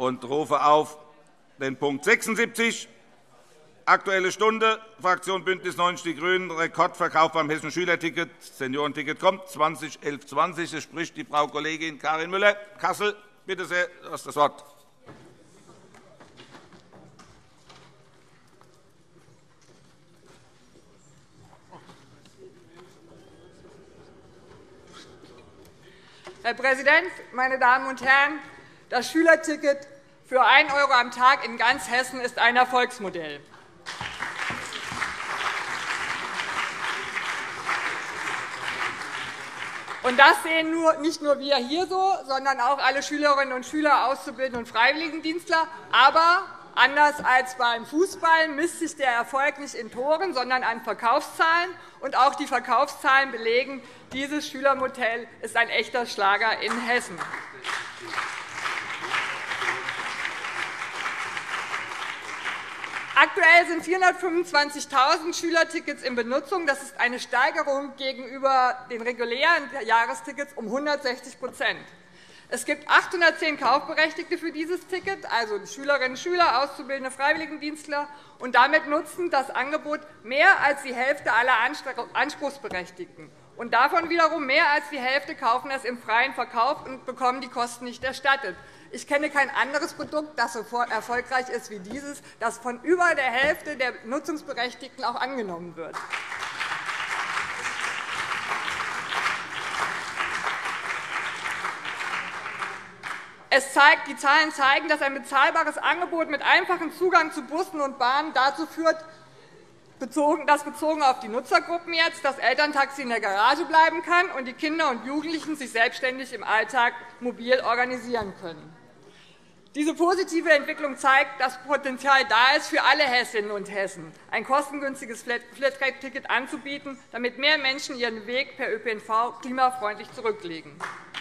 und rufe auf den Punkt 76, Aktuelle Stunde, Fraktion BÜNDNIS 90 die GRÜNEN, Rekordverkauf beim Hessischen Schülerticket, Seniorenticket kommt, 2011-20. Es spricht die Frau Kollegin Karin Müller, Kassel. Bitte sehr, du hast das Wort. Herr Präsident, meine Damen und Herren! Das Schülerticket für 1 € am Tag in ganz Hessen ist ein Erfolgsmodell. Und das sehen nicht nur wir hier so, sondern auch alle Schülerinnen und Schüler, Auszubildende und Freiwilligendienstler. Aber anders als beim Fußball misst sich der Erfolg nicht in Toren, sondern an Verkaufszahlen. Und auch die Verkaufszahlen belegen, dieses Schülermodell ist ein echter Schlager in Hessen. Aktuell sind 425.000 Schülertickets in Benutzung. Das ist eine Steigerung gegenüber den regulären Jahrestickets um 160 %. Es gibt 810 Kaufberechtigte für dieses Ticket, also Schülerinnen und Schüler, Auszubildende, Freiwilligendienstler. Und damit nutzen das Angebot mehr als die Hälfte aller Anspruchsberechtigten. Und davon wiederum mehr als die Hälfte kaufen es im freien Verkauf und bekommen die Kosten nicht erstattet. Ich kenne kein anderes Produkt, das so erfolgreich ist wie dieses, das von über der Hälfte der Nutzungsberechtigten auch angenommen wird. Die Zahlen zeigen, dass ein bezahlbares Angebot mit einfachem Zugang zu Bussen und Bahnen dazu führt, dass bezogen auf die Nutzergruppen jetzt das Elterntaxi in der Garage bleiben kann und die Kinder und Jugendlichen sich selbstständig im Alltag mobil organisieren können. Diese positive Entwicklung zeigt, dass Potenzial da ist, für alle Hessinnen und Hessen ein kostengünstiges Flatrate-Ticket anzubieten, damit mehr Menschen ihren Weg per ÖPNV klimafreundlich zurücklegen.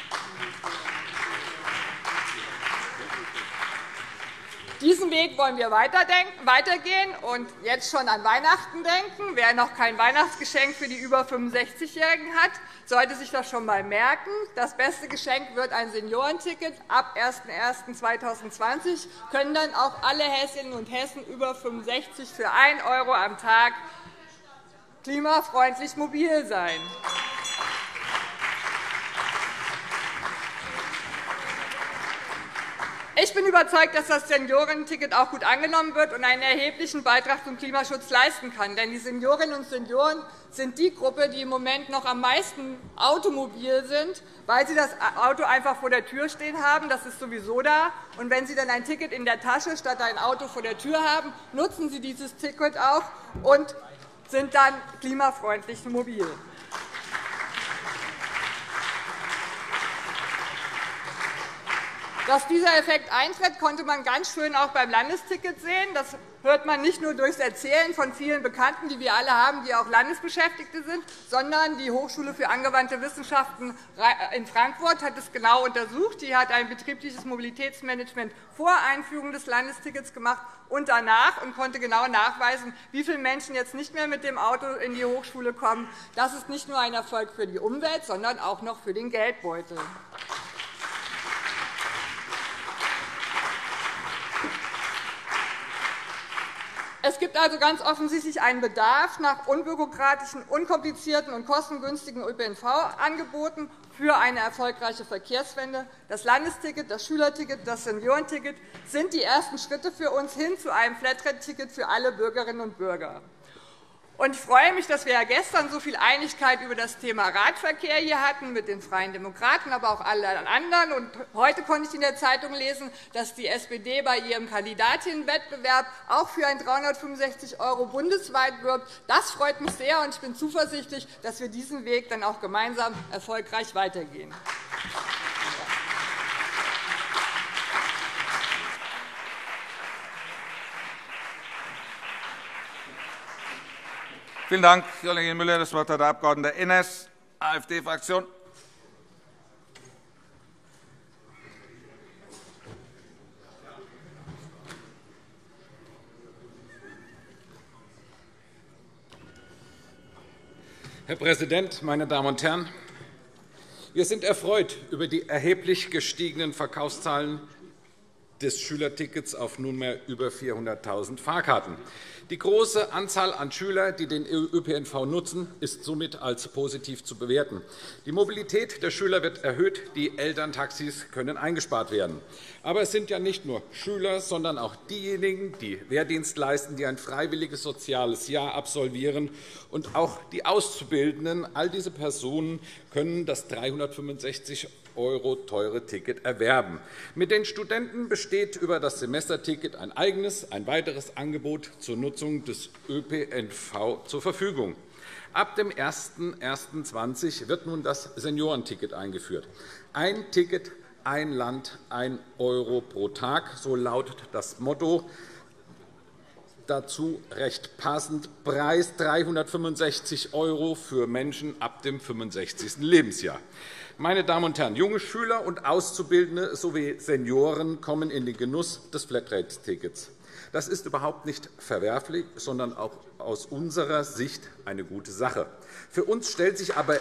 Diesen Weg wollen wir weitergehen und jetzt schon an Weihnachten denken. Wer noch kein Weihnachtsgeschenk für die über 65-Jährigen hat, sollte sich das schon einmal merken. Das beste Geschenk wird ein Seniorenticket. Ab 01.01.2020 können dann auch alle Hessinnen und Hessen über 65 für 1 € am Tag klimafreundlich mobil sein. Ich bin überzeugt, dass das Seniorenticket auch gut angenommen wird und einen erheblichen Beitrag zum Klimaschutz leisten kann. Denn die Seniorinnen und Senioren sind die Gruppe, die im Moment noch am meisten automobil sind, weil sie das Auto einfach vor der Tür stehen haben. Das ist sowieso da. Und wenn sie dann ein Ticket in der Tasche statt ein Auto vor der Tür haben, nutzen sie dieses Ticket auch und sind dann klimafreundlich mobil. Dass dieser Effekt eintritt, konnte man ganz schön auch beim Landesticket sehen. Das hört man nicht nur durchs Erzählen von vielen Bekannten, die wir alle haben, die auch Landesbeschäftigte sind, sondern die Hochschule für angewandte Wissenschaften in Frankfurt hat es genau untersucht. Die hat ein betriebliches Mobilitätsmanagement vor Einführung des Landestickets gemacht und danach und konnte genau nachweisen, wie viele Menschen jetzt nicht mehr mit dem Auto in die Hochschule kommen. Das ist nicht nur ein Erfolg für die Umwelt, sondern auch noch für den Geldbeutel. Es gibt also ganz offensichtlich einen Bedarf nach unbürokratischen, unkomplizierten und kostengünstigen ÖPNV-Angeboten für eine erfolgreiche Verkehrswende. Das Landesticket, das Schülerticket, das Seniorenticket sind die ersten Schritte für uns hin zu einem Flatrate-Ticket für alle Bürgerinnen und Bürger. Ich freue mich, dass wir gestern so viel Einigkeit über das Thema Radverkehr hier hatten, mit den Freien Demokraten, aber auch allen anderen. Und heute konnte ich in der Zeitung lesen, dass die SPD bei ihrem Kandidatinnenwettbewerb auch für ein 365 € bundesweit wirbt. Das freut mich sehr, und ich bin zuversichtlich, dass wir diesen Weg dann auch gemeinsam erfolgreich weitergehen. Vielen Dank, Kollegin Müller. Das Wort hat der Abg. Enners, AfD-Fraktion. Herr Präsident, meine Damen und Herren! Wir sind erfreut über die erheblich gestiegenen Verkaufszahlen des Schülertickets auf nunmehr über 400.000 Fahrkarten. Die große Anzahl an Schülern, die den ÖPNV nutzen, ist somit als positiv zu bewerten. Die Mobilität der Schüler wird erhöht, die Elterntaxis können eingespart werden. Aber es sind ja nicht nur Schüler, sondern auch diejenigen, die Wehrdienst leisten, die ein freiwilliges soziales Jahr absolvieren, und auch die Auszubildenden. All diese Personen können das 365 € teure Ticket erwerben. Mit den Studenten besteht über das Semesterticket ein weiteres Angebot zur Nutzung des ÖPNV zur Verfügung. Ab dem 01.01.2020 wird nun das Seniorenticket eingeführt. Ein Ticket, ein Land, 1 € pro Tag, so lautet das Motto. Dazu recht passend Preis 365 € für Menschen ab dem 65. Lebensjahr. Meine Damen und Herren, junge Schüler und Auszubildende sowie Senioren kommen in den Genuss des Flatrate-Tickets. Das ist überhaupt nicht verwerflich, sondern auch aus unserer Sicht eine gute Sache. Für uns stellt sich aber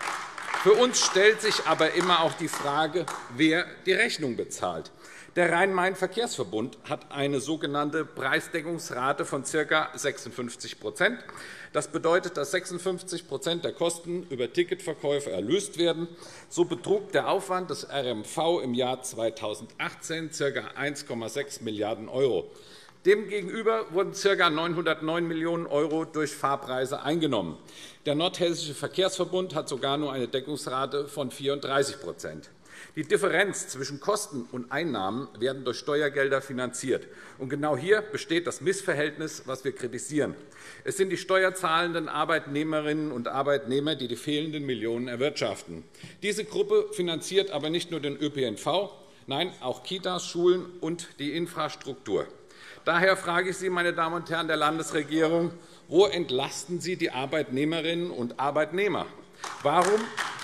immer auch die Frage, wer die Rechnung bezahlt. Der Rhein-Main-Verkehrsverbund hat eine sogenannte Preisdeckungsrate von ca. 56 %. Das bedeutet, dass 56 % der Kosten über Ticketverkäufe erlöst werden. So betrug der Aufwand des RMV im Jahr 2018 ca. 1,6 Milliarden €. Demgegenüber wurden ca. 909 Millionen € durch Fahrpreise eingenommen. Der Nordhessische Verkehrsverbund hat sogar nur eine Deckungsrate von 34 %. Die Differenz zwischen Kosten und Einnahmen werden durch Steuergelder finanziert. Und genau hier besteht das Missverhältnis, das wir kritisieren. Es sind die steuerzahlenden Arbeitnehmerinnen und Arbeitnehmer, die die fehlenden Millionen erwirtschaften. Diese Gruppe finanziert aber nicht nur den ÖPNV, nein, auch Kitas, Schulen und die Infrastruktur. Daher frage ich Sie, meine Damen und Herren der Landesregierung, wo entlasten Sie die Arbeitnehmerinnen und Arbeitnehmer? Warum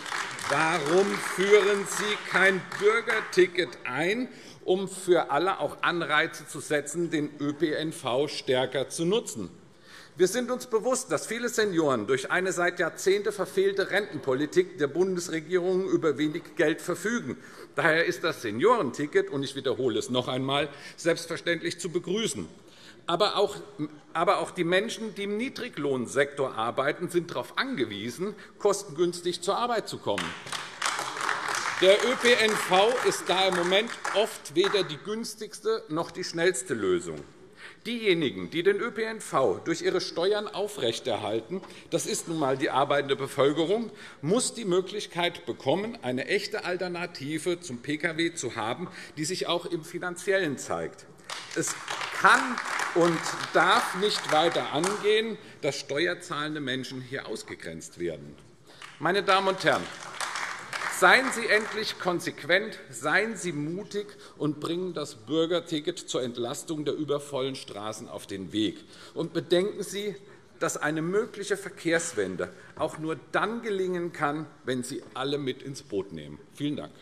führen Sie kein Bürgerticket ein, um für alle auch Anreize zu setzen, den ÖPNV stärker zu nutzen? Wir sind uns bewusst, dass viele Senioren durch eine seit Jahrzehnten verfehlte Rentenpolitik der Bundesregierung über wenig Geld verfügen. Daher ist das Seniorenticket, und ich wiederhole es noch einmal, selbstverständlich zu begrüßen. Aber auch die Menschen, die im Niedriglohnsektor arbeiten, sind darauf angewiesen, kostengünstig zur Arbeit zu kommen. Der ÖPNV ist da im Moment oft weder die günstigste noch die schnellste Lösung. Diejenigen, die den ÖPNV durch ihre Steuern aufrechterhalten, das ist nun einmal die arbeitende Bevölkerung, muss die Möglichkeit bekommen, eine echte Alternative zum Pkw zu haben, die sich auch im Finanziellen zeigt. Es kann und darf nicht weiter angehen, dass steuerzahlende Menschen hier ausgegrenzt werden. Meine Damen und Herren, seien Sie endlich konsequent, seien Sie mutig und bringen das Bürgerticket zur Entlastung der übervollen Straßen auf den Weg. Und bedenken Sie, dass eine mögliche Verkehrswende auch nur dann gelingen kann, wenn Sie alle mit ins Boot nehmen. Vielen Dank.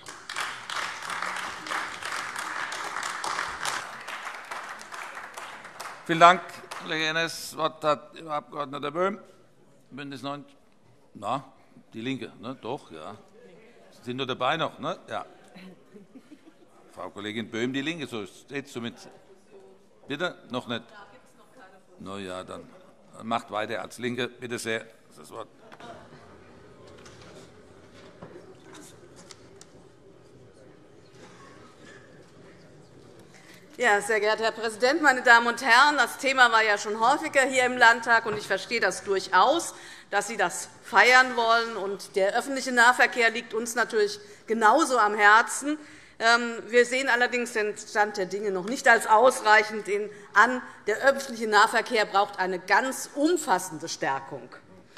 Vielen Dank, Kollege Hennes. Das Wort hat Frau Abg. Böhm, BÜNDNIS 90 Na, DIE LINKE, ne? Doch, ja. Sie sind nur dabei noch, ne? Ja. Frau Kollegin Böhm, DIE LINKE, so steht es zumindest. Bitte? Noch nicht? Na ja, dann macht weiter als LINKE. Bitte sehr, das Wort. Ja, sehr geehrter Herr Präsident, meine Damen und Herren! Das Thema war ja schon häufiger hier im Landtag, und ich verstehe das durchaus, dass Sie das feiern wollen. Und der öffentliche Nahverkehr liegt uns natürlich genauso am Herzen. Wir sehen allerdings den Stand der Dinge noch nicht als ausreichend an. Der öffentliche Nahverkehr braucht eine ganz umfassende Stärkung.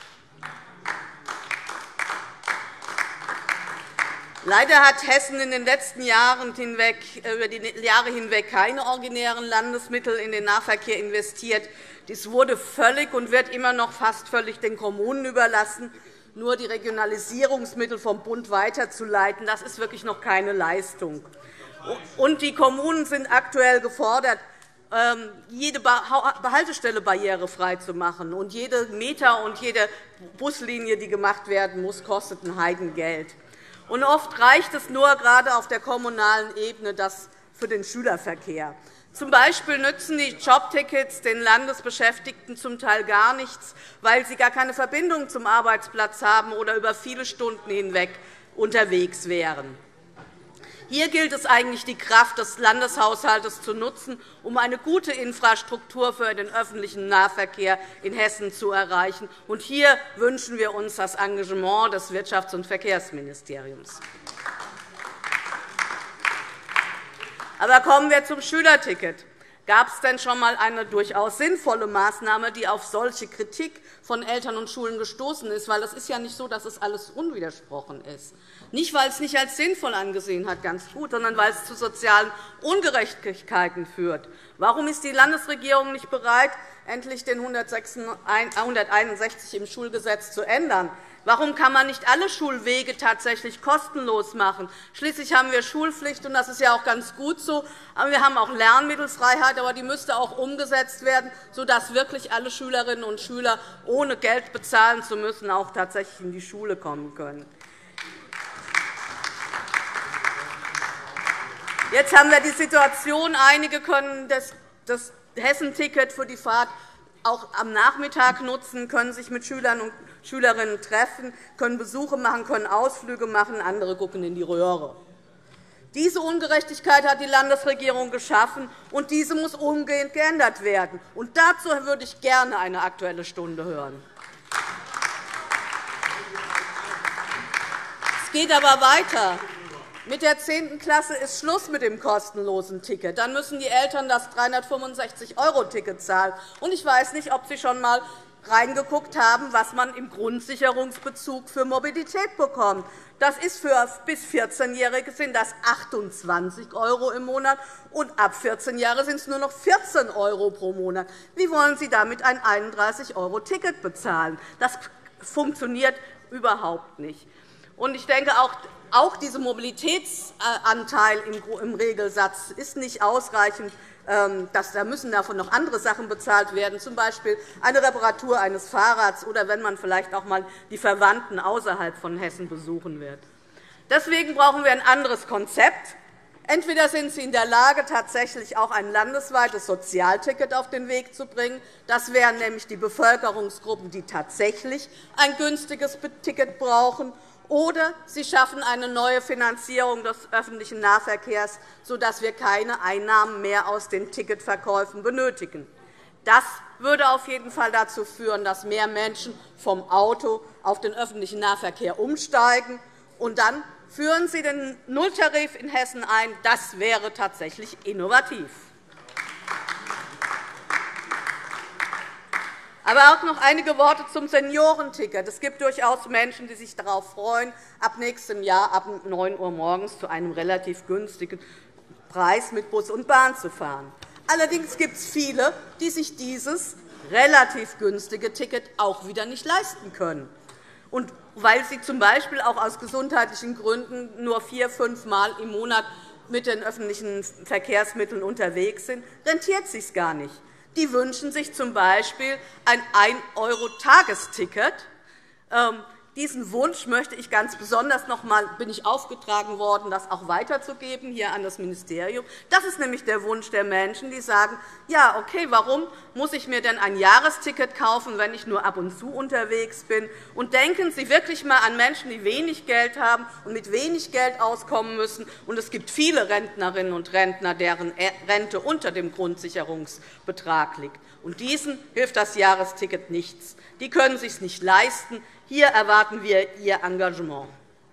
Leider hat Hessen in den letzten Jahren über die Jahre hinweg keine originären Landesmittel in den Nahverkehr investiert. Dies wurde völlig und wird immer noch fast völlig den Kommunen überlassen. Nur die Regionalisierungsmittel vom Bund weiterzuleiten, das ist wirklich noch keine Leistung. Und die Kommunen sind aktuell gefordert, jede Haltestelle barrierefrei zu machen. Und jede Meter und jede Buslinie, die gemacht werden muss, kostet ein Heidengeld. Und oft reicht es nur, gerade auf der kommunalen Ebene, das für den Schülerverkehr. Zum Beispiel nützen die Jobtickets den Landesbeschäftigten zum Teil gar nichts, weil sie gar keine Verbindung zum Arbeitsplatz haben oder über viele Stunden hinweg unterwegs wären. Hier gilt es eigentlich, die Kraft des Landeshaushalts zu nutzen, um eine gute Infrastruktur für den öffentlichen Nahverkehr in Hessen zu erreichen. Und hier wünschen wir uns das Engagement des Wirtschafts- und Verkehrsministeriums. Aber kommen wir zum Schülerticket. Gab es denn schon einmal eine durchaus sinnvolle Maßnahme, die auf solche Kritik von Eltern und Schulen gestoßen ist? Weil es ist ja nicht so, dass es alles unwidersprochen ist. Nicht, weil es nicht als sinnvoll angesehen hat, ganz gut, sondern weil es zu sozialen Ungerechtigkeiten führt. Warum ist die Landesregierung nicht bereit, endlich den 161 im Schulgesetz zu ändern? Warum kann man nicht alle Schulwege tatsächlich kostenlos machen? Schließlich haben wir Schulpflicht, und das ist ja auch ganz gut so. Aber wir haben auch Lernmittelfreiheit, aber die müsste auch umgesetzt werden, sodass wirklich alle Schülerinnen und Schüler, ohne Geld bezahlen zu müssen, auch tatsächlich in die Schule kommen können. Jetzt haben wir die Situation, einige können das Hessenticket für die Fahrt auch am Nachmittag nutzen, können sich mit Schülern und Schülerinnen treffen, können Besuche machen, können Ausflüge machen, andere gucken in die Röhre. Diese Ungerechtigkeit hat die Landesregierung geschaffen, und diese muss umgehend geändert werden. Und dazu würde ich gerne eine Aktuelle Stunde hören. Es geht aber weiter. Mit der 10. Klasse ist Schluss mit dem kostenlosen Ticket. Dann müssen die Eltern das 365-€-Ticket zahlen. Und ich weiß nicht, ob Sie schon einmal reingeguckt haben, was man im Grundsicherungsbezug für Mobilität bekommt. Das ist für bis 14-Jährige sind das 28 € im Monat, und ab 14 Jahre sind es nur noch 14 € pro Monat. Wie wollen Sie damit ein 31-€-Ticket bezahlen? Das funktioniert überhaupt nicht. Und ich denke, auch dieser Mobilitätsanteil im Regelsatz ist nicht ausreichend. Da müssen davon noch andere Sachen bezahlt werden, z. B. eine Reparatur eines Fahrrads oder wenn man vielleicht auch einmal die Verwandten außerhalb von Hessen besuchen wird. Deswegen brauchen wir ein anderes Konzept. Entweder sind Sie in der Lage, tatsächlich auch ein landesweites Sozialticket auf den Weg zu bringen. Das wären nämlich die Bevölkerungsgruppen, die tatsächlich ein günstiges Ticket brauchen. Oder Sie schaffen eine neue Finanzierung des öffentlichen Nahverkehrs, sodass wir keine Einnahmen mehr aus den Ticketverkäufen benötigen. Das würde auf jeden Fall dazu führen, dass mehr Menschen vom Auto auf den öffentlichen Nahverkehr umsteigen. Und dann führen Sie den Nulltarif in Hessen ein. Das wäre tatsächlich innovativ. Aber auch noch einige Worte zum Seniorenticket. Es gibt durchaus Menschen, die sich darauf freuen, ab nächstem Jahr ab 9 Uhr morgens zu einem relativ günstigen Preis mit Bus und Bahn zu fahren. Allerdings gibt es viele, die sich dieses relativ günstige Ticket auch wieder nicht leisten können. Und weil sie z. B. auch aus gesundheitlichen Gründen nur 4-5 Mal im Monat mit den öffentlichen Verkehrsmitteln unterwegs sind, rentiert es sich gar nicht. Die wünschen sich z. B. ein 1-€-Tagesticket. Diesen Wunsch möchte ich ganz besonders noch einmal, bin ich aufgetragen worden, das auch weiterzugeben hier an das Ministerium. Das ist nämlich der Wunsch der Menschen, die sagen, ja, okay, warum muss ich mir denn ein Jahresticket kaufen, wenn ich nur ab und zu unterwegs bin? Und denken Sie wirklich einmal an Menschen, die wenig Geld haben und mit wenig Geld auskommen müssen. Und es gibt viele Rentnerinnen und Rentner, deren Rente unter dem Grundsicherungsbetrag liegt. Und diesen hilft das Jahresticket nichts. Die können es sich nicht leisten. Hier erwarten wir Ihr Engagement.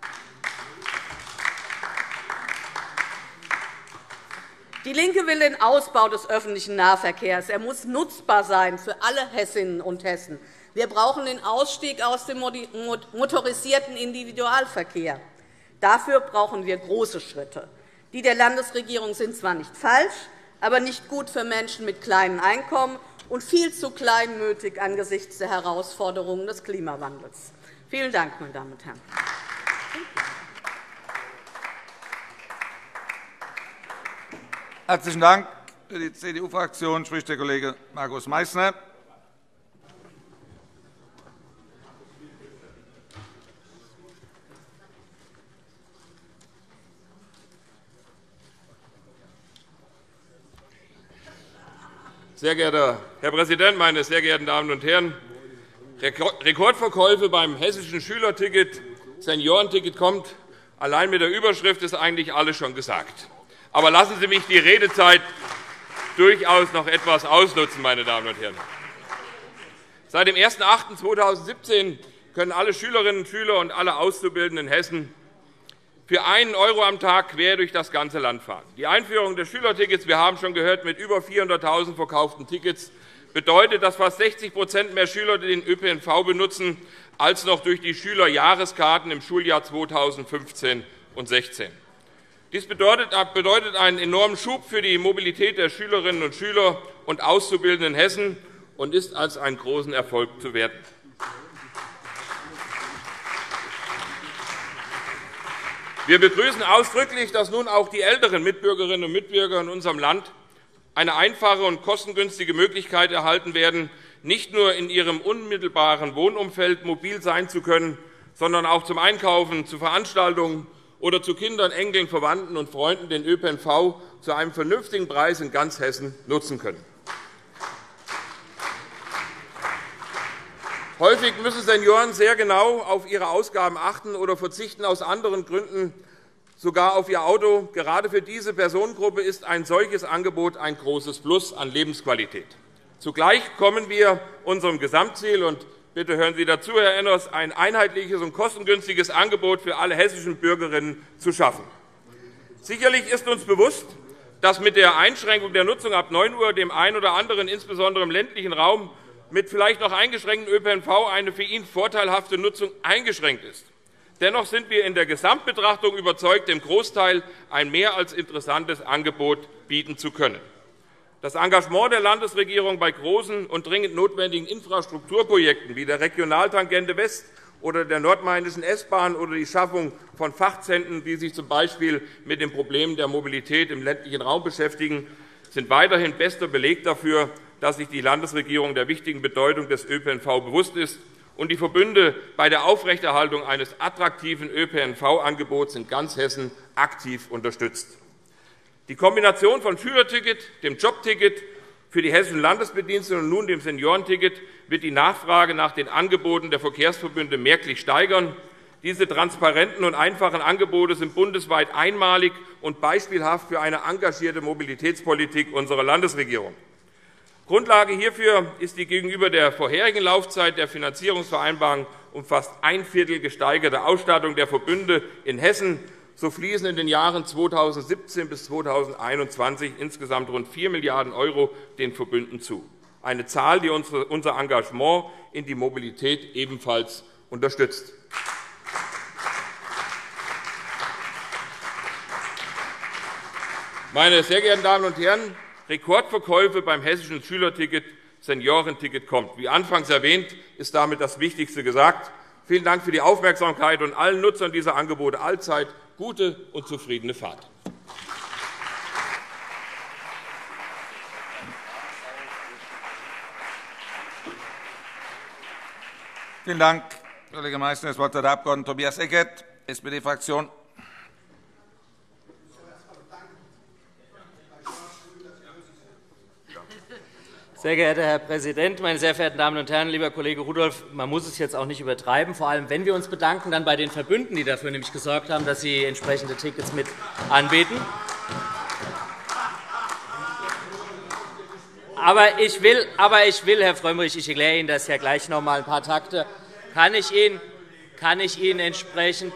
DIE LINKE will den Ausbau des öffentlichen Nahverkehrs. Er muss nutzbar sein für alle Hessinnen und Hessen. Wir brauchen den Ausstieg aus dem motorisierten Individualverkehr. Dafür brauchen wir große Schritte. Die der Landesregierung sind zwar nicht falsch, aber nicht gut für Menschen mit kleinen Einkommen und viel zu kleinmütig angesichts der Herausforderungen des Klimawandels. Vielen Dank, meine Damen und Herren. Herzlichen Dank. Für die CDU-Fraktion spricht der Kollege Markus Meißner. Sehr geehrter Herr Präsident, meine sehr geehrten Damen und Herren! Rekordverkäufe beim hessischen Schülerticket, Seniorenticket kommt. Allein mit der Überschrift ist eigentlich alles schon gesagt. Aber lassen Sie mich die Redezeit durchaus noch etwas ausnutzen, meine Damen und Herren. Seit dem 01.08.2017 können alle Schülerinnen und Schüler und alle Auszubildenden in Hessen für einen € am Tag quer durch das ganze Land fahren. Die Einführung des Schülertickets, wir haben schon gehört, mit über 400.000 verkauften Tickets, bedeutet, dass fast 60% mehr Schüler den ÖPNV benutzen, als noch durch die Schülerjahreskarten im Schuljahr 2015 und 2016. Dies bedeutet einen enormen Schub für die Mobilität der Schülerinnen und Schüler und Auszubildenden in Hessen und ist als einen großen Erfolg zu werten. Wir begrüßen ausdrücklich, dass nun auch die älteren Mitbürgerinnen und Mitbürger in unserem Land eine einfache und kostengünstige Möglichkeit erhalten werden, nicht nur in ihrem unmittelbaren Wohnumfeld mobil sein zu können, sondern auch zum Einkaufen, zu Veranstaltungen oder zu Kindern, Enkeln, Verwandten und Freunden den ÖPNV zu einem vernünftigen Preis in ganz Hessen nutzen können. Häufig müssen Senioren sehr genau auf ihre Ausgaben achten oder verzichten aus anderen Gründen sogar auf ihr Auto. Gerade für diese Personengruppe ist ein solches Angebot ein großes Plus an Lebensqualität. Zugleich kommen wir unserem Gesamtziel, und bitte hören Sie dazu, Herr Enners, ein einheitliches und kostengünstiges Angebot für alle hessischen Bürgerinnen zu schaffen. Sicherlich ist uns bewusst, dass mit der Einschränkung der Nutzung ab 9 Uhr dem einen oder anderen, insbesondere im ländlichen Raum, mit vielleicht noch eingeschränktem ÖPNV eine für ihn vorteilhafte Nutzung eingeschränkt ist. Dennoch sind wir in der Gesamtbetrachtung überzeugt, dem Großteil ein mehr als interessantes Angebot bieten zu können. Das Engagement der Landesregierung bei großen und dringend notwendigen Infrastrukturprojekten wie der Regionaltangente West oder der Nordmainischen S-Bahn oder die Schaffung von Fachzentren, die sich z.B. mit den Problemen der Mobilität im ländlichen Raum beschäftigen, sind weiterhin bester Beleg dafür, dass sich die Landesregierung der wichtigen Bedeutung des ÖPNV bewusst ist und die Verbünde bei der Aufrechterhaltung eines attraktiven ÖPNV-Angebots in ganz Hessen aktiv unterstützt. Die Kombination von Schülerticket, dem Jobticket für die hessischen Landesbediensteten und nun dem Seniorenticket wird die Nachfrage nach den Angeboten der Verkehrsverbünde merklich steigern. Diese transparenten und einfachen Angebote sind bundesweit einmalig und beispielhaft für eine engagierte Mobilitätspolitik unserer Landesregierung. Grundlage hierfür ist die gegenüber der vorherigen Laufzeit der Finanzierungsvereinbarung um fast ein Viertel gesteigerte Ausstattung der Verbünde in Hessen. So fließen in den Jahren 2017 bis 2021 insgesamt rund 4 Milliarden € den Verbünden zu. Eine Zahl, die unser Engagement in die Mobilität ebenfalls unterstützt. Meine sehr geehrten Damen und Herren, Rekordverkäufe beim hessischen Schülerticket, Seniorenticket kommt. Wie anfangs erwähnt, ist damit das Wichtigste gesagt. Vielen Dank für die Aufmerksamkeit und allen Nutzern dieser Angebote allzeit gute und zufriedene Fahrt. Vielen Dank, Kollege Meißner. Das Wort hat der Abg. Tobias Eckert, SPD-Fraktion. Sehr geehrter Herr Präsident, meine sehr verehrten Damen und Herren! Lieber Kollege Rudolph, man muss es jetzt auch nicht übertreiben, vor allem wenn wir uns bedanken, dann bei den Verbünden, die dafür nämlich gesorgt haben, dass sie entsprechende Tickets mit anbieten. Aber ich will, Herr Frömmrich, ich erkläre Ihnen das ja gleich noch einmal ein paar Takte. Kann ich Ihnen entsprechend,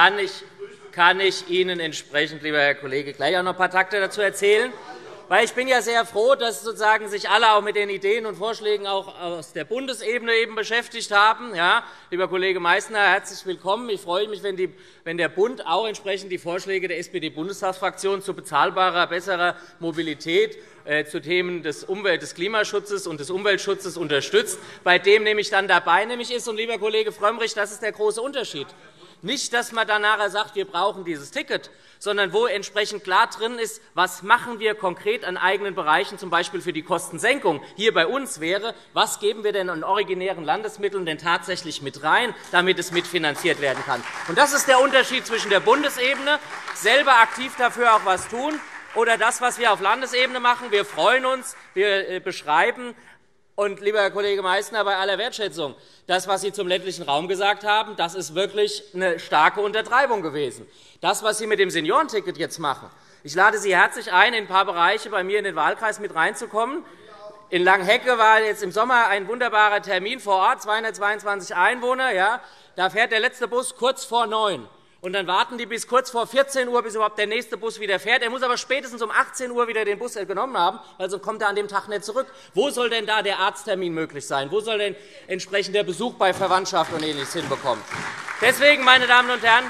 lieber Herr Kollege, gleich auch noch ein paar Takte dazu erzählen? Weil ich bin ja sehr froh, dass sozusagen sich alle auch mit den Ideen und Vorschlägen auch aus der Bundesebene eben beschäftigt haben. Ja, lieber Kollege Meißner, herzlich willkommen. Ich freue mich, wenn der Bund auch entsprechend die Vorschläge der SPD-Bundestagsfraktion zu bezahlbarer, besserer Mobilität zu Themen des Klimaschutzes und des Umweltschutzes unterstützt, bei dem nämlich dann dabei ist. Und, lieber Kollege Frömmrich, das ist der große Unterschied. Nicht, dass man dann nachher sagt, wir brauchen dieses Ticket, sondern wo entsprechend klar drin ist, was machen wir konkret an eigenen Bereichen, z. B. für die Kostensenkung. Hier bei uns wäre, was geben wir denn an originären Landesmitteln denn tatsächlich mit rein, damit es mitfinanziert werden kann. Und das ist der Unterschied zwischen der Bundesebene, selber aktiv dafür auch etwas tun, oder das, was wir auf Landesebene machen. Wir freuen uns, wir beschreiben. Und, lieber Herr Kollege Meysner, bei aller Wertschätzung, das, was Sie zum ländlichen Raum gesagt haben, das ist wirklich eine starke Untertreibung gewesen. Das, was Sie mit dem Seniorenticket jetzt machen, ich lade Sie herzlich ein, in ein paar Bereiche bei mir in den Wahlkreis mit reinzukommen. In Langhecke war jetzt im Sommer ein wunderbarer Termin vor Ort, 222 Einwohner. Ja, da fährt der letzte Bus kurz vor 9. Und dann warten die bis kurz vor 14 Uhr, bis überhaupt der nächste Bus wieder fährt. Er muss aber spätestens um 18 Uhr wieder den Bus genommen haben, weil sonst kommt er an dem Tag nicht zurück. Wo soll denn da der Arzttermin möglich sein? Wo soll denn entsprechend der Besuch bei Verwandtschaft und Ähnliches hinbekommen? Deswegen, meine Damen und Herren,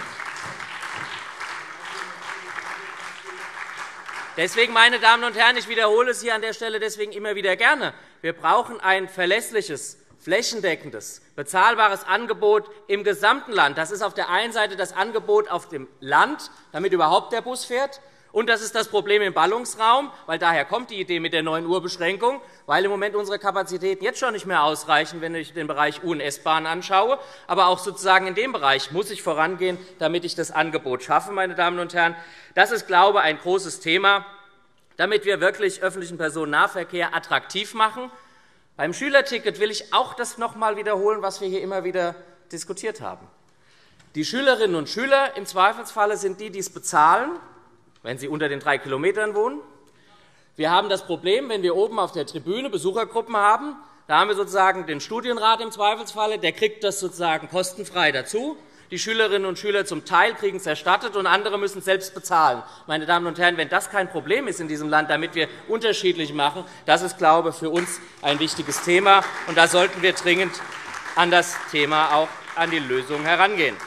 ich wiederhole es hier an der Stelle deswegen immer wieder gerne. Wir brauchen ein verlässliches, flächendeckendes, bezahlbares Angebot im gesamten Land. Das ist auf der einen Seite das Angebot auf dem Land, damit überhaupt der Bus fährt. Und das ist das Problem im Ballungsraum, weil daher kommt die Idee mit der 9-Uhr-Beschränkung, weil im Moment unsere Kapazitäten jetzt schon nicht mehr ausreichen, wenn ich den Bereich U- und S-Bahn anschaue. Aber auch sozusagen in dem Bereich muss ich vorangehen, damit ich das Angebot schaffe, meine Damen und Herren. Das ist, glaube ich, ein großes Thema, damit wir wirklich öffentlichen Personennahverkehr attraktiv machen. Beim Schülerticket will ich auch das noch einmal wiederholen, was wir hier immer wieder diskutiert haben. Die Schülerinnen und Schüler im Zweifelsfalle sind die es bezahlen, wenn sie unter den 3 Kilometern wohnen. Wir haben das Problem, wenn wir oben auf der Tribüne Besuchergruppen haben, da haben wir sozusagen den Studienrat im Zweifelsfalle, der kriegt das sozusagen kostenfrei dazu. Die Schülerinnen und Schüler zum Teil kriegen es erstattet, und andere müssen es selbst bezahlen. Meine Damen und Herren, wenn das kein Problem ist in diesem Land, damit wir unterschiedlich machen, das ist, glaube ich, für uns ein wichtiges Thema. Und da sollten wir dringend an das Thema auch an die Lösung herangehen.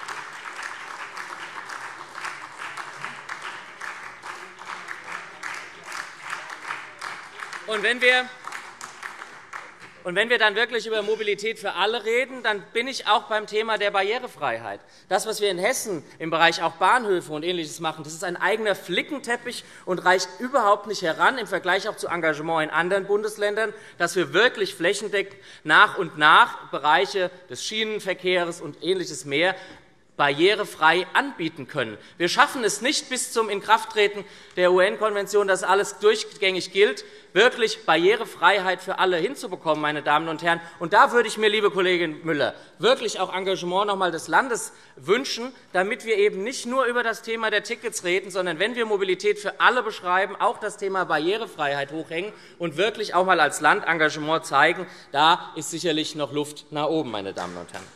Und wenn wir dann wirklich über Mobilität für alle reden, dann bin ich auch beim Thema der Barrierefreiheit. Das, was wir in Hessen im Bereich auch Bahnhöfe und Ähnliches machen, das ist ein eigener Flickenteppich und reicht überhaupt nicht heran im Vergleich auch zu Engagement in anderen Bundesländern, dass wir wirklich flächendeckend nach und nach Bereiche des Schienenverkehrs und Ähnliches mehr barrierefrei anbieten können. Wir schaffen es nicht bis zum Inkrafttreten der UN-Konvention, dass alles durchgängig gilt, wirklich Barrierefreiheit für alle hinzubekommen, meine Damen und Herren. Und da würde ich mir, liebe Kollegin Müller, wirklich auch Engagement noch einmal des Landes wünschen, damit wir eben nicht nur über das Thema der Tickets reden, sondern wenn wir Mobilität für alle beschreiben, auch das Thema Barrierefreiheit hochhängen und wirklich auch einmal als Land Engagement zeigen. Da ist sicherlich noch Luft nach oben, meine Damen und Herren.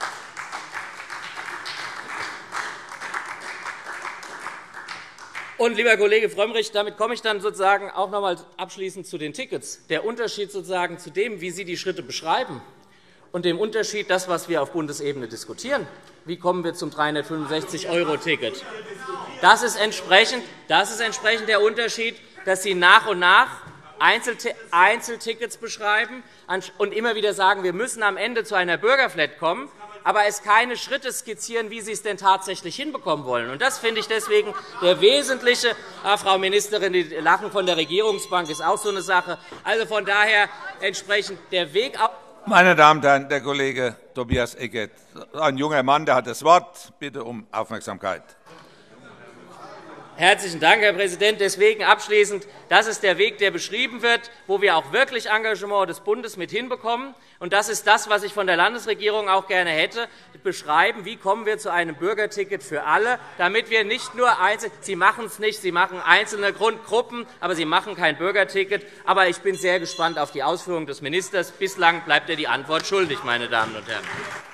Und, lieber Kollege Frömmrich, damit komme ich dann sozusagen auch noch einmal abschließend zu den Tickets. Der Unterschied sozusagen zu dem, wie Sie die Schritte beschreiben, und dem Unterschied, das, was wir auf Bundesebene diskutieren. Wie kommen wir zum 365-Euro-Ticket? Das ist entsprechend der Unterschied, dass Sie nach und nach Einzeltickets beschreiben und immer wieder sagen, wir müssen am Ende zu einer Bürgerflat kommen, aber es keine Schritte skizzieren, wie Sie es denn tatsächlich hinbekommen wollen. Und das finde ich deswegen der wesentliche. Frau Ministerin, die Lachen von der Regierungsbank ist auch so eine Sache. Also von daher entsprechend der Weg. Meine Damen und Herren, der Kollege Tobias Eckert, ein junger Mann, der hat das Wort. Bitte um Aufmerksamkeit. Herzlichen Dank, Herr Präsident. Deswegen abschließend, das ist der Weg, der beschrieben wird, wo wir auch wirklich Engagement des Bundes mit hinbekommen. Und das ist das, was ich von der Landesregierung auch gerne hätte, beschreiben, wie kommen wir zu einem Bürgerticket für alle, damit wir nicht nur Sie machen es nicht, Sie machen einzelne Grundgruppen, aber Sie machen kein Bürgerticket. Aber ich bin sehr gespannt auf die Ausführungen des Ministers. Bislang bleibt er die Antwort schuldig, meine Damen und Herren.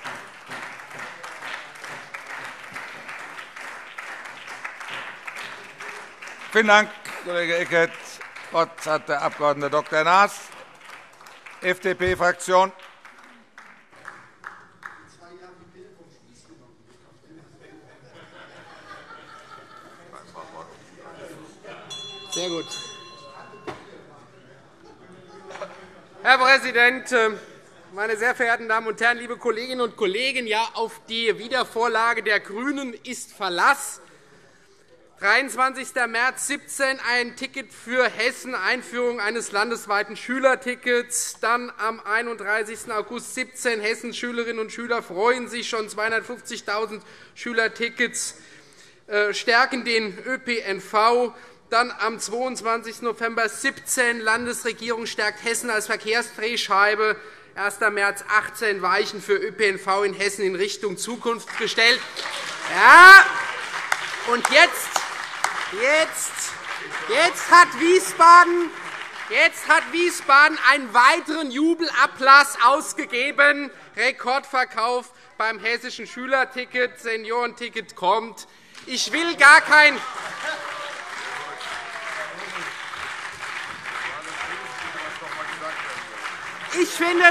Vielen Dank, Kollege Eckert. Das Wort hat der Abg. Dr. Naas, FDP-Fraktion. Sehr gut. Herr Präsident, meine sehr verehrten Damen und Herren, liebe Kolleginnen und Kollegen! Ja, auf die Wiedervorlage der GRÜNEN ist Verlass. 23. März 2017 ein Ticket für Hessen, Einführung eines landesweiten Schülertickets. Dann am 31. August 2017 Hessens Schülerinnen und Schüler freuen sich schon 250.000 Schülertickets, stärken den ÖPNV. Dann am 22. November 17 Landesregierung stärkt Hessen als Verkehrsdrehscheibe. 1. März 18 Weichen für ÖPNV in Hessen in Richtung Zukunft gestellt. Ja, und jetzt hat Wiesbaden einen weiteren Jubelapplaus ausgegeben. Rekordverkauf beim hessischen Schülerticket, Seniorenticket kommt. Ich will gar kein Ich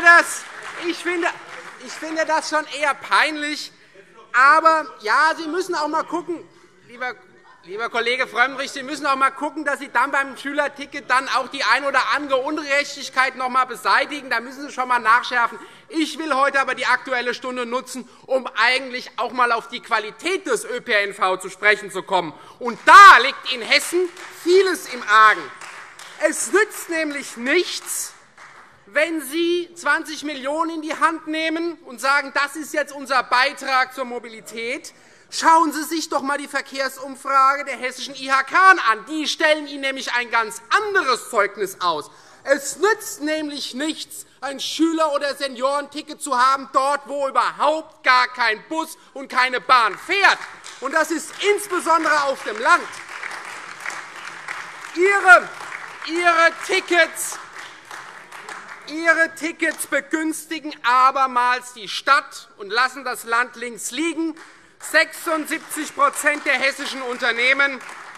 finde das schon eher peinlich. Aber ja, Sie müssen auch mal gucken, lieber Kollege Frömmrich, Sie müssen auch mal gucken, dass Sie dann beim Schülerticket dann auch die ein oder andere Ungerechtigkeit noch einmal beseitigen. Da müssen Sie schon einmal nachschärfen. Ich will heute aber die Aktuelle Stunde nutzen, um eigentlich auch einmal auf die Qualität des ÖPNV zu sprechen zu kommen. Und da liegt in Hessen vieles im Argen. Es nützt nämlich nichts, wenn Sie 20 Millionen € in die Hand nehmen und sagen, das ist jetzt unser Beitrag zur Mobilität, schauen Sie sich doch einmal die Verkehrsumfrage der hessischen IHK an. Die stellen Ihnen nämlich ein ganz anderes Zeugnis aus. Es nützt nämlich nichts, ein Schüler- oder Seniorenticket zu haben, dort, wo überhaupt gar kein Bus und keine Bahn fährt. Und das ist insbesondere auf dem Land. Ihre Tickets begünstigen abermals die Stadt und lassen das Land links liegen. 76 der hessischen Unternehmen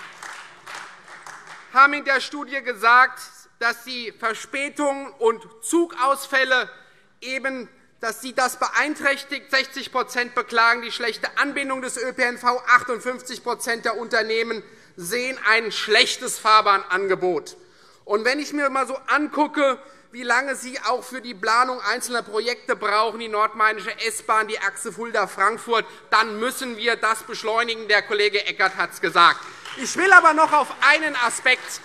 haben in der Studie gesagt, dass die Verspätungen und Zugausfälle dass sie das beeinträchtigt. 60 beklagen die schlechte Anbindung des ÖPNV. 58 der Unternehmen sehen ein schlechtes Fahrbahnangebot. Und wenn ich mir einmal so angucke, wie lange Sie auch für die Planung einzelner Projekte brauchen, die nordmainische S-Bahn, die Achse Fulda-Frankfurt, dann müssen wir das beschleunigen. Der Kollege Eckert hat es gesagt. Ich will aber noch auf einen Aspekt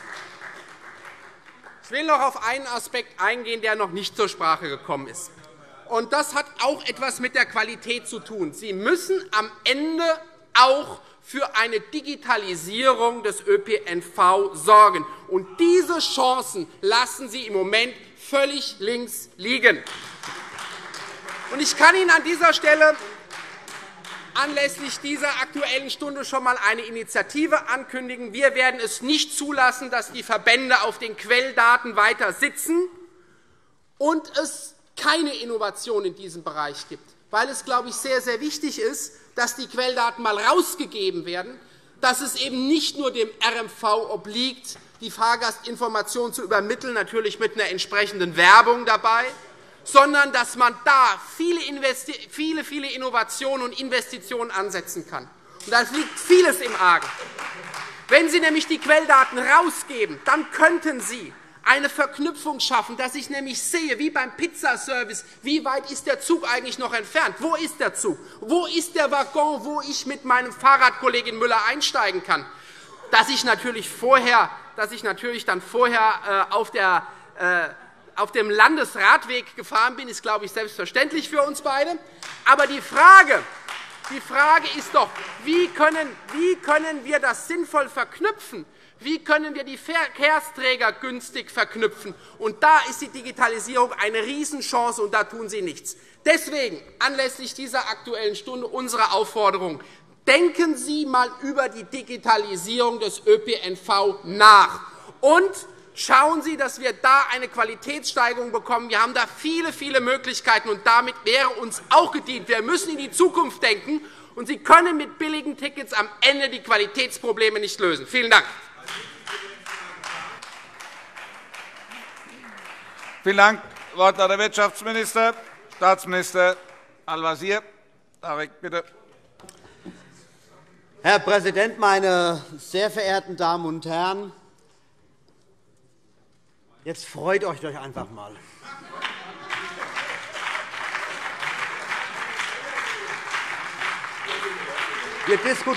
eingehen, der noch nicht zur Sprache gekommen ist. Und das hat auch etwas mit der Qualität zu tun. Sie müssen am Ende auch für eine Digitalisierung des ÖPNV sorgen. Und diese Chancen lassen Sie im Moment völlig links liegen. Und ich kann Ihnen an dieser Stelle anlässlich dieser Aktuellen Stunde schon einmal eine Initiative ankündigen. Wir werden es nicht zulassen, dass die Verbände auf den Quelldaten weiter sitzen und es keine Innovation in diesem Bereich gibt, weil es, glaube ich, sehr, sehr wichtig ist, dass die Quelldaten einmal herausgegeben werden, dass es eben nicht nur dem RMV obliegt, die Fahrgastinformation zu übermitteln, natürlich mit einer entsprechenden Werbung dabei, sondern dass man da viele Innovationen und Investitionen ansetzen kann. Und da liegt vieles im Argen. Wenn Sie nämlich die Quelldaten herausgeben, dann könnten Sie eine Verknüpfung schaffen, dass ich nämlich sehe, wie beim Pizzaservice, wie weit ist der Zug eigentlich noch entfernt? Wo ist der Zug? Wo ist der Waggon, wo ich mit meinem Fahrrad, Kollegin Müller, einsteigen kann? Dass ich natürlich dann vorher auf dem Landesradweg gefahren bin, ist, glaube ich, selbstverständlich für uns beide. Aber die Frage ist doch, wie können wir das sinnvoll verknüpfen? Wie können wir die Verkehrsträger günstig verknüpfen? Und da ist die Digitalisierung eine Riesenchance, und da tun Sie nichts. Deswegen anlässlich dieser Aktuellen Stunde unsere Aufforderung: Denken Sie einmal über die Digitalisierung des ÖPNV nach und schauen Sie, dass wir da eine Qualitätssteigerung bekommen. Wir haben da viele Möglichkeiten, und damit wäre uns auch gedient. Wir müssen in die Zukunft denken, und Sie können mit billigen Tickets am Ende die Qualitätsprobleme nicht lösen. Vielen Dank. Vielen Dank. Das Wort hat der Wirtschaftsminister, Staatsminister Al-Wazir. Tarek, bitte. Herr Präsident, meine sehr verehrten Damen und Herren! Jetzt freut euch doch einfach einmal. Wir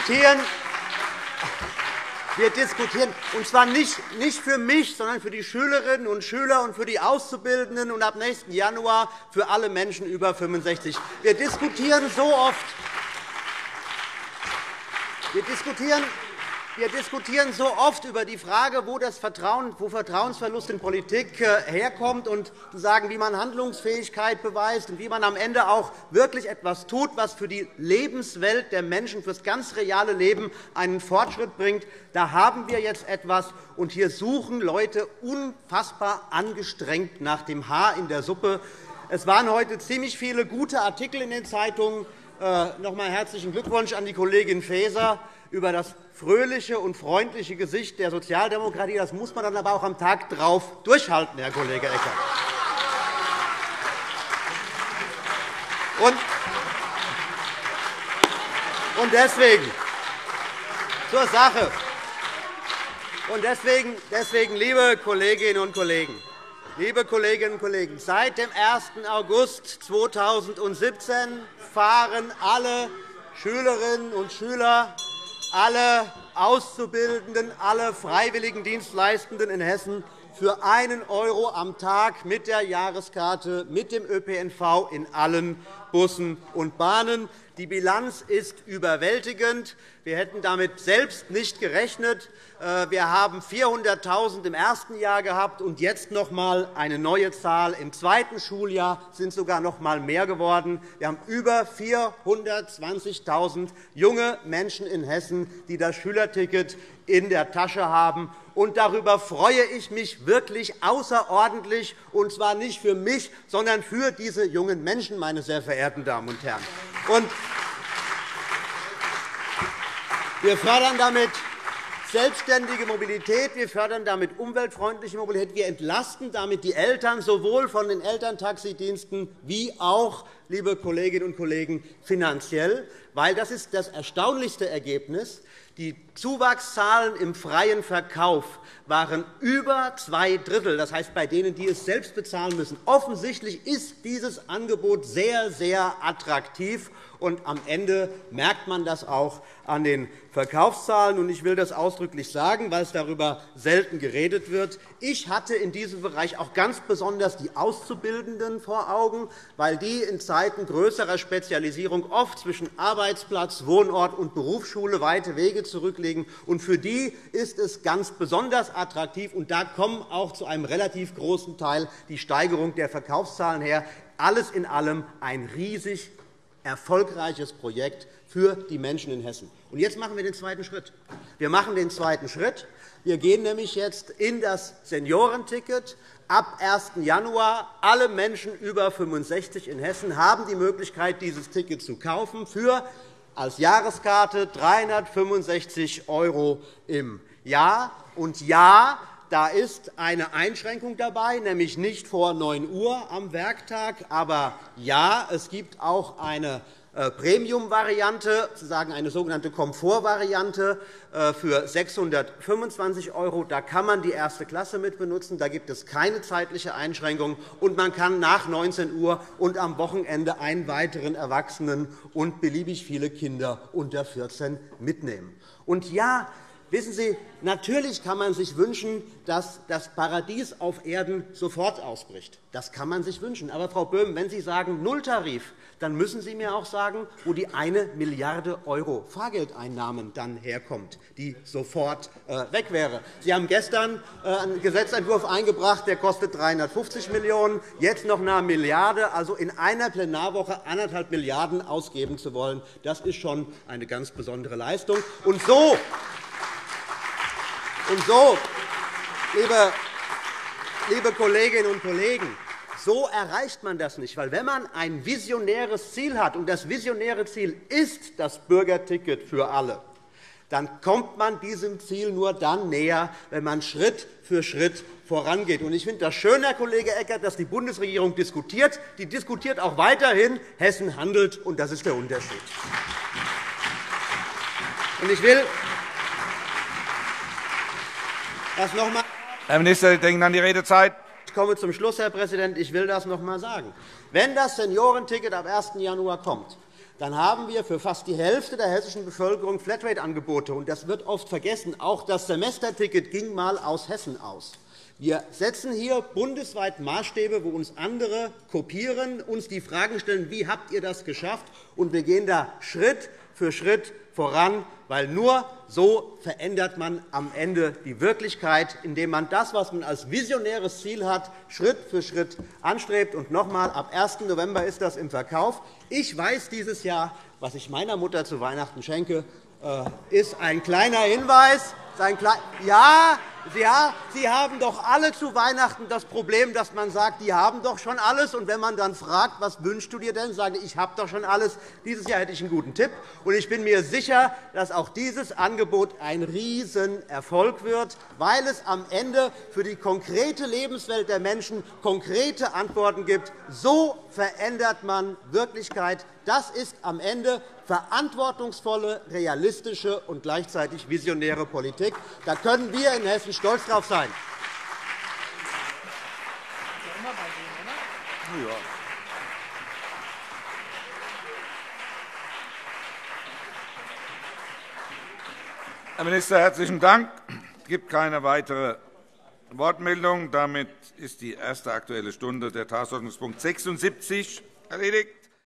diskutieren, und zwar nicht für mich, sondern für die Schülerinnen und Schüler und für die Auszubildenden und ab nächsten Januar für alle Menschen über 65. Wir diskutieren so oft. Wir diskutieren so oft über die Frage, wo Vertrauensverlust in Politik herkommt, und zu sagen, wie man Handlungsfähigkeit beweist und wie man am Ende auch wirklich etwas tut, was für die Lebenswelt der Menschen, für das ganz reale Leben einen Fortschritt bringt. Da haben wir jetzt etwas, und hier suchen Leute unfassbar angestrengt nach dem Haar in der Suppe. Es waren heute ziemlich viele gute Artikel in den Zeitungen. Noch einmal herzlichen Glückwunsch an die Kollegin Faeser über das fröhliche und freundliche Gesicht der Sozialdemokratie. Das muss man dann aber auch am Tag darauf durchhalten, Herr Kollege Eckert. Und deswegen zur Sache. Und deswegen, liebe Kolleginnen und Kollegen, seit dem 1. August 2017 fahren alle Schülerinnen und Schüler, alle Auszubildenden, alle freiwilligen Dienstleistenden in Hessen für 1 € am Tag mit der Jahreskarte mit dem ÖPNV in allen Bussen und Bahnen. Die Bilanz ist überwältigend. Wir hätten damit selbst nicht gerechnet. Wir haben 400.000 im ersten Jahr gehabt und jetzt noch einmal eine neue Zahl. Im zweiten Schuljahr sind sogar noch einmal mehr geworden. Wir haben über 420.000 junge Menschen in Hessen, die das Schülerticket in der Tasche haben. Und darüber freue ich mich wirklich außerordentlich, und zwar nicht für mich, sondern für diese jungen Menschen, meine sehr verehrten Damen und Herren. Und wir fördern damit selbstständige Mobilität, wir fördern damit umweltfreundliche Mobilität, wir entlasten damit die Eltern sowohl von den Elterntaxidiensten wie auch, liebe Kolleginnen und Kollegen, finanziell, weil das ist das erstaunlichste Ergebnis. Die Zuwachszahlen im freien Verkauf waren über 2/3, das heißt bei denen, die es selbst bezahlen müssen. Offensichtlich ist dieses Angebot sehr, sehr attraktiv, und am Ende merkt man das auch an den Verkaufszahlen. Ich will das ausdrücklich sagen, weil es darüber selten geredet wird. Ich hatte in diesem Bereich auch ganz besonders die Auszubildenden vor Augen, weil die in Zeiten größerer Spezialisierung oft zwischen Arbeitsplatz, Wohnort und Berufsschule weite Wege zurücklegen. Für die ist es ganz besonders attraktiv, und da kommen auch zu einem relativ großen Teil die Steigerung der Verkaufszahlen her. Alles in allem ein riesig erfolgreiches Projekt für die Menschen in Hessen. Und jetzt machen wir den zweiten Schritt. Wir machen den zweiten Schritt. Wir gehen nämlich jetzt in das Seniorenticket. Ab 1. Januar alle Menschen über 65 in Hessen haben die Möglichkeit, dieses Ticket zu kaufen für als Jahreskarte 365 € im Jahr. Und ja, da ist eine Einschränkung dabei, nämlich nicht vor 9 Uhr am Werktag. Aber ja, es gibt auch eine Premium-Variante, sozusagen eine sogenannte Komfort-Variante für 625 €. Da kann man die erste Klasse mit benutzen. Da gibt es keine zeitliche Einschränkung. Und man kann nach 19 Uhr und am Wochenende einen weiteren Erwachsenen und beliebig viele Kinder unter 14 mitnehmen. Und ja, wissen Sie, natürlich kann man sich wünschen, dass das Paradies auf Erden sofort ausbricht. Das kann man sich wünschen. Aber, Frau Böhm, wenn Sie sagen Nulltarif, dann müssen Sie mir auch sagen, wo die 1 Milliarde € Fahrgeldeinnahmen dann herkommt, die sofort weg wäre. Sie haben gestern einen Gesetzentwurf eingebracht, der kostet 350 Millionen €, jetzt noch eine Milliarde. Also in einer Plenarwoche 1,5 Milliarden € ausgeben zu wollen, das ist schon eine ganz besondere Leistung. Und so, liebe Kolleginnen und Kollegen, so erreicht man das nicht. Weil wenn man ein visionäres Ziel hat, und das visionäre Ziel ist das Bürgerticket für alle, dann kommt man diesem Ziel nur dann näher, wenn man Schritt für Schritt vorangeht. Ich finde das schön, Herr Kollege Eckert, dass die Bundesregierung diskutiert. Die diskutiert auch weiterhin. Hessen handelt, und das ist der Unterschied. Ich will das noch einmal. Herr Minister, Sie denken an die Redezeit. Ich komme zum Schluss, Herr Präsident. Ich will das noch einmal sagen. Wenn das Seniorenticket am 1. Januar kommt, dann haben wir für fast die Hälfte der hessischen Bevölkerung Flatrate-Angebote. Das wird oft vergessen. Auch das Semesterticket ging einmal aus Hessen aus. Wir setzen hier bundesweit Maßstäbe, wo uns andere kopieren, uns die Fragen stellen, wie habt ihr das geschafft? Und wir gehen da Schritt für Schritt voran, weil nur so verändert man am Ende die Wirklichkeit, indem man das, was man als visionäres Ziel hat, Schritt für Schritt anstrebt. Und noch einmal, ab 1. November ist das im Verkauf. Ich weiß dieses Jahr, was ich meiner Mutter zu Weihnachten schenke, ist ein kleiner Hinweis. Ja, Sie haben doch alle zu Weihnachten das Problem, dass man sagt, die haben doch schon alles. Und wenn man dann fragt, was wünschst du dir denn, sage ich habe doch schon alles. Dieses Jahr hätte ich einen guten Tipp. Und ich bin mir sicher, dass auch dieses Angebot ein Riesenerfolg wird, weil es am Ende für die konkrete Lebenswelt der Menschen konkrete Antworten gibt. So verändert man Wirklichkeit. Das ist am Ende verantwortungsvolle, realistische und gleichzeitig visionäre Politik. Da können wir in Hessen stolz drauf sein. Herr Minister, herzlichen Dank. Es gibt keine weitere Wortmeldung. Damit ist die erste Aktuelle Stunde, der Tagesordnungspunkt 76, erledigt.